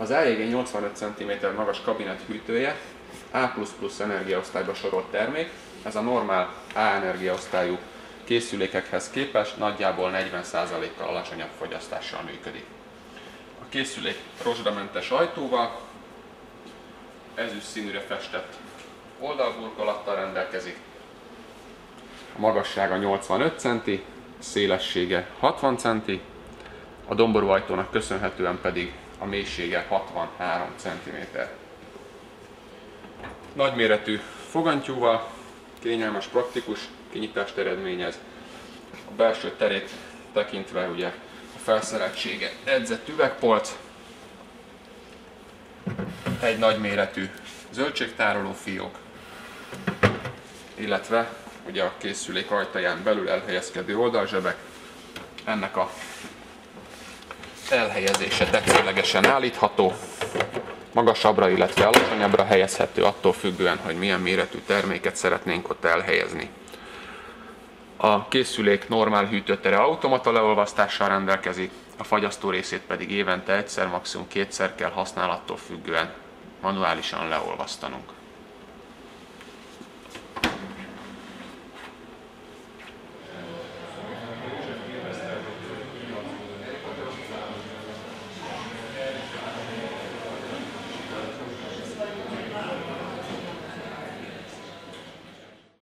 Az EEG 85 cm magas kabinet hűtője A++ energiaosztályba sorolt termék. Ez a normál A energiaosztályú készülékekhez képest nagyjából 40%-kal alacsonyabb fogyasztással működik. A készülék rozsdamentes ajtóval, ezüst színűre festett oldalburkolattal rendelkezik. A magassága 85 cm, szélessége 60 cm, a domború ajtónak köszönhetően pedig a mélysége 63 cm. Nagyméretű fogantyúval, kényelmes, praktikus kinyitást eredményez. A belső terét tekintve ugye a felszereltsége edzett üvegpolc, egy nagyméretű zöldségtároló fiók, illetve ugye a készülék ajtaján belül elhelyezkedő oldalzsebek. Ennek a elhelyezése tetszőlegesen állítható, magasabbra, illetve alacsonyabbra helyezhető, attól függően, hogy milyen méretű terméket szeretnénk ott elhelyezni. A készülék normál hűtőtere automata leolvasztással rendelkezik, a fagyasztó részét pedig évente egyszer, maximum kétszer kell használattól függően manuálisan leolvasztanunk.